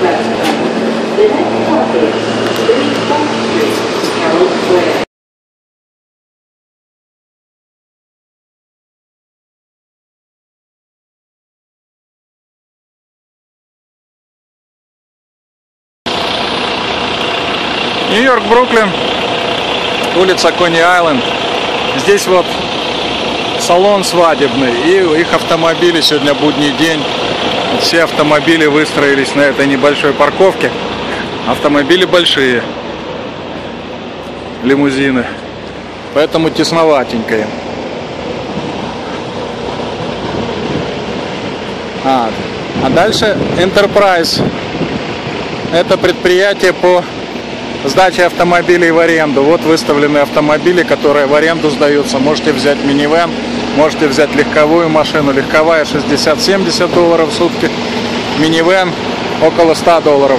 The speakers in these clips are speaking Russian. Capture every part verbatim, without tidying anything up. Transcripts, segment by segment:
The next stop is thirty-fourth Street, Herald Square. Нью-Йорк, Бруклин, улица Кони-Айленд. Здесь вот салон свадебный, и их автомобили, сегодня будний день. Все автомобили выстроились на этой небольшой парковке. Автомобили большие, лимузины, поэтому тесноватенько им. А, а дальше Enterprise. Это предприятие по сдаче автомобилей в аренду. Вот выставлены автомобили, которые в аренду сдаются. Можете взять минивэн, можете взять легковую машину. Легковая шестьдесят-семьдесят долларов в сутки, минивэн около ста долларов.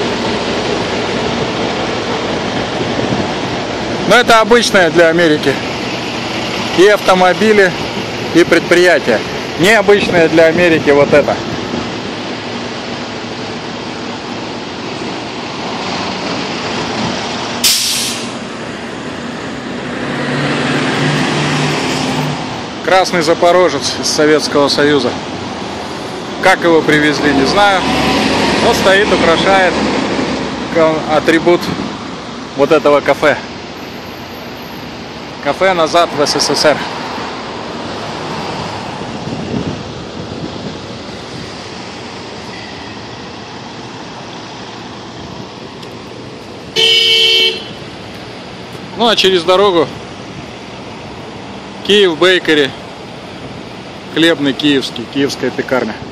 Но это обычное для Америки. И автомобили, и предприятия. Необычное для Америки вот это. Красный Запорожец из Советского Союза. Как его привезли, не знаю. Но стоит, украшает атрибут вот этого кафе. Кафе назад в СССР. Ну а через дорогу Киев Бейкери, хлебный киевский, киевская пекарня.